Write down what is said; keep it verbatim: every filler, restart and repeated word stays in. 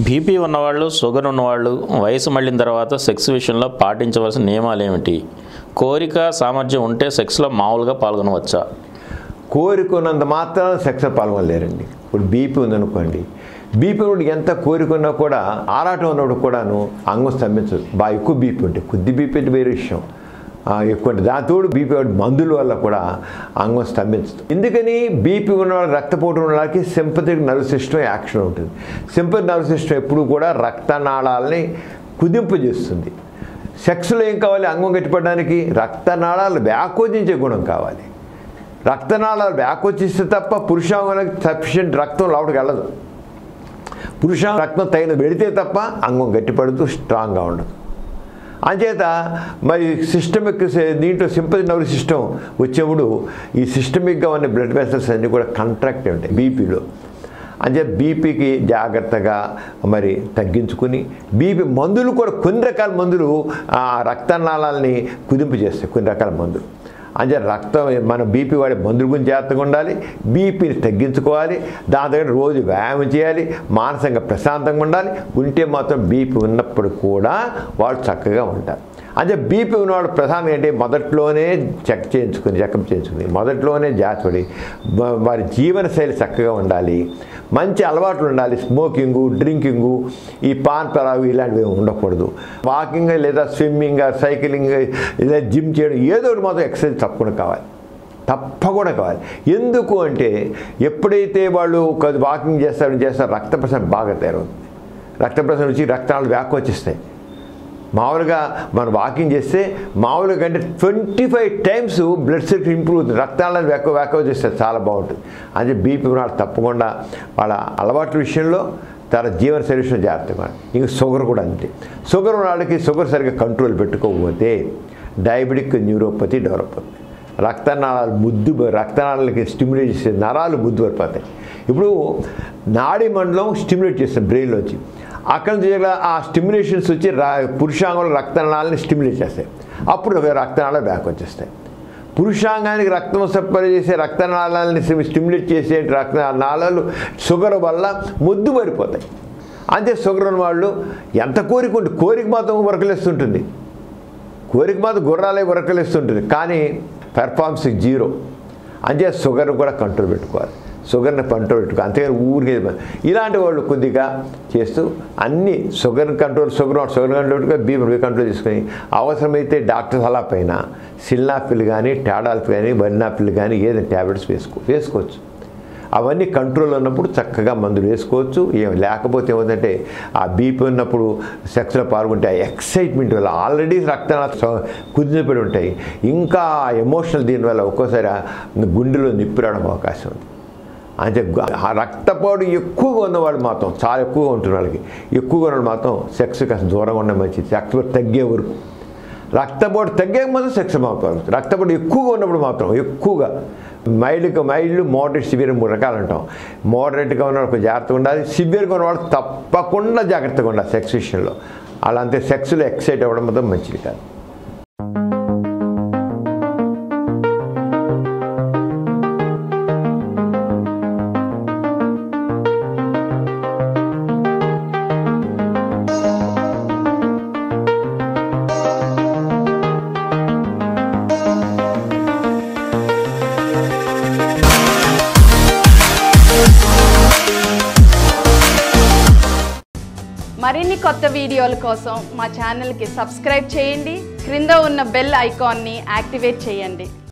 BP ఉన్నవాళ్ళు, sugar ఉన్నవాళ్ళు వయసు మళ్ళిన తర్వాత సెక్స్ విషయంలో పాటించవలసిన నియమాలు ఏమిటి? కోరిక సామర్థ్యం ఉంటే సెక్స్లో మామూలుగా పాల్గొనవచ్చా? కోరికున్నంత మాత్రం సెక్స్లో పాల్గొనలేరండి. ఇప్పుడు బీపీ ఉందనుకోండి, బీపీ ఉన్నప్పుడు ఎంత కోరికున్నా కూడా ఆరాటం ఉన్నప్పుడు కూడాను అంగం స్తంభించదు. బాగా ఎక్కువ బీపీ ఉంటే, కొద్ది బీపీ అంటే వేరే విషయం, ఎక్కువ దాంతోడు బీపీ మందుల వల్ల కూడా అంగం స్తంభించదు. ఎందుకని బీపీ ఉన్న వాళ్ళకి, రక్తపోటు ఉన్న వాళ్ళకి సింపథిక్ నర్వ్ సిస్టమ్ యాక్షన్ ఉంటుంది. సింపథిక్ నర్వ్ సిస్టమ్ ఎప్పుడు కూడా రక్తనాళాలని కుదింపు చేస్తుంది. సెక్స్లో ఏం కావాలి? అంగం గట్టిపడడానికి రక్తనాళాలు వ్యాకోచించే గుణం కావాలి. రక్తనాళాలు వ్యాకోచిస్తే తప్ప పురుషాంగానికి సఫిషియెంట్ రక్తం లోపలికి వెళ్ళదు. పురుష రక్తం తగిన వెళితే తప్ప అంగం గట్టిపడుతూ స్ట్రాంగ్గా ఉండదు. అంచేత మరి సిస్టమిక్ దీంట్లో సింపథిక్ నర్వ్ సిస్టమ్ వచ్చేప్పుడు ఈ సిస్టమిక్గా ఉన్న బ్లడ్ వెసల్స్ అన్నీ కూడా కంట్రాక్ట్ ఉంటాయి బీపీలో. అంచేత బీపీకి జాగ్రత్తగా మరి తగ్గించుకుని, బీపీ మందులు కూడా కొన్ని రకాల మందులు ఆ రక్తనాళాలని కుదింపు చేస్తాయి, కొన్ని రకాల మందులు. అంటే రక్తం మన బీపీ వాడే మందుల గురించి జాగ్రత్తగా ఉండాలి, బీపీని తగ్గించుకోవాలి, దాని దగ్గర రోజు వ్యాయామం చేయాలి, మానసికంగా ప్రశాంతంగా ఉండాలి. ఉంటే మాత్రం బీపీ ఉన్నప్పుడు కూడా వాళ్ళు చక్కగా ఉంటారు. అంటే బీపీ ఉన్నవాడు ప్రధానం ఏంటి? మొదట్లోనే చెక్ చేయించుకుని చెకప్ చేయించుకుని మొదట్లోనే జాగ్రత్తపడి వారి జీవనశైలి చక్కగా ఉండాలి, మంచి అలవాట్లు ఉండాలి. స్మోకింగు, డ్రింకింగు, ఈ పాన్ పరాగు ఇలాంటివి ఉండకూడదు. వాకింగ్ లేదా స్విమ్మింగ్, సైక్లింగ్ లేదా జిమ్ చేయడం, ఏదో ఒకటి మాత్రం ఎక్సర్సైజ్ తప్పకుండా కావాలి, తప్పకుండా కావాలి. ఎందుకు అంటే ఎప్పుడైతే వాళ్ళు వాకింగ్ చేస్తారో చేస్తారు రక్త ప్రసరణ బాగా తయారవుతుంది. రక్త ప్రసరణ వచ్చి రక్తాలు వ్యాకోచిస్తాయి. మామూలుగా మనం వాకింగ్ చేస్తే మామూలుగా కంటే twenty five times blood circulation improve అవుతుంది. రక్తాలను వ్యాకో వ్యాకో చేస్తే చాలా బాగుంటుంది. అంటే బీపీ వాళ్ళు తప్పకుండా వాళ్ళ అలవాట్ల విషయంలో, తన జీవన శైలి విషయంలో జాగ్రత్తగా. ఇంకా షుగర్ కూడా అంతే. షుగర్ ఉన్న వాళ్ళకి షుగర్ సరిగ్గా కంట్రోల్ పెట్టుకోకపోతే డయాబెటిక్ న్యూరోపతి డెవలప్ అవుతుంది. రక్తనాళాలు ముద్దు రక్తనాళాలకి స్టిమ్యులేట్ చేసే నరాలు ముద్దు పడిపోతాయి. ఇప్పుడు నాడీ మండలం స్టిమ్యులేట్ చేస్తాం బ్రెయిన్లోంచి, అక్కడ నుంచి ఆ స్టిమ్యులేషన్స్ వచ్చి పురుషాంగంలో రక్తనాళాలని స్టిమ్యులేట్ చేస్తాయి. అప్పుడు రక్తనాళాలు బ్యాక్ వచ్చేస్తాయి. పురుషాంగానికి రక్తం సప్లై చేసే రక్తనాళాలని స్టిమ్యులేట్ చేసే రక్తనాళాలు షుగర్ వల్ల ముద్దు పడిపోతాయి. అంతే షుగర్ ఉన్న వాళ్ళు ఎంత కోరిక ఉంటుంది, కోరిక మాత్రం ఉరకలేస్తుంటుంది, కోరిక మాత్రం గుర్రాలే ఉరకలేస్తుంటుంది, కానీ పెర్ఫార్మెన్స్ జీరో. అంతే షుగర్ కూడా కంట్రోల్ పెట్టుకోవాలి, షుగర్ని కంట్రోల్ పెట్టుకో. అంతేగాని ఊరికే ఇలాంటి వాళ్ళు కొద్దిగా చేస్తూ అన్నీ sugar control sugar sugar control పెట్టుకో, బీపీ కంట్రోల్ చేసుకొని అవసరమైతే డాక్టర్ సలహా పైన సిల్నాఫిల్ కానీ, టాడాల్ఫ్ కానీ, బర్నాఫిల్ కానీ ఏదైనా ట్యాబ్లెట్స్ వేసుకో వేసుకోవచ్చు. అవన్నీ కంట్రోల్ ఉన్నప్పుడు చక్కగా మందులు వేసుకోవచ్చు. ఏం లేకపోతే ఏమంటే ఆ బీపీ ఉన్నప్పుడు సెక్స్లో పాల్గొంటే ఆ ఎక్సైట్మెంట్ వల్ల ఆల్రెడీ రక్తాలు కుదిరిపడి ఉంటాయి, ఇంకా ఎమోషనల్ దీనివల్ల ఒక్కోసారి గుండెలో నిప్పి రావడం అవకాశం ఉంది. అంటే రక్తపోటు ఎక్కువగా ఉన్నవాళ్ళు మాత్రం, చాలా ఎక్కువగా ఉంటుంది వాళ్ళకి, ఎక్కువగా ఉన్న మాత్రం సెక్స్ కాస్త దూరంగా ఉండడం మంచిది. రక్తపోటు తగ్గే వరకు, రక్తపోటు తగ్గే మాత్రం సెక్స్ మాత్రం. రక్తపోటు ఎక్కువగా ఉన్నప్పుడు మాత్రం ఎక్కువగా మైల్డ్గా మైల్డ్, మోడరేట్, సివియర్ మూడు రకాలు అంటాం. మోడరేట్గా ఉన్నవాళ్ళు జాగ్రత్తగా ఉండాలి, సివియర్గా ఉన్నవాళ్ళు తప్పకుండా జాగ్రత్తగా ఉండాలి సెక్స్ విషయంలో. అలా అంతే సెక్స్లో ఎక్సైట్ అవ్వడం మాత్రం మంచిది కాదు. మరిన్ని కొత్త వీడియోల కోసం మా ఛానల్కి సబ్స్క్రైబ్ చేయండి, క్రింద ఉన్న బెల్ ఐకాన్ని యాక్టివేట్ చేయండి.